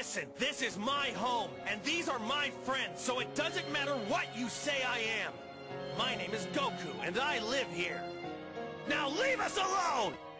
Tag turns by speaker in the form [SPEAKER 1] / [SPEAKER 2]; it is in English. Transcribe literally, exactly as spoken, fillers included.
[SPEAKER 1] Listen, this is my home, and these are my friends, so it doesn't matter what you say I am. My name is Goku, and I live here. Now leave us alone!